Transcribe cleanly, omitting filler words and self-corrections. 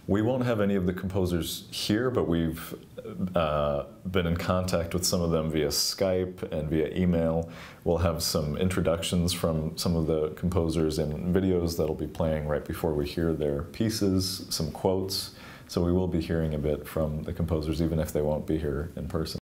We won't have any of the composers here, but we've been in contact with some of them via Skype and via email. We'll have some introductions from some of the composers in videos that'll be playing right before we hear their pieces, some quotes. So we will be hearing a bit from the composers, even if they won't be here in person.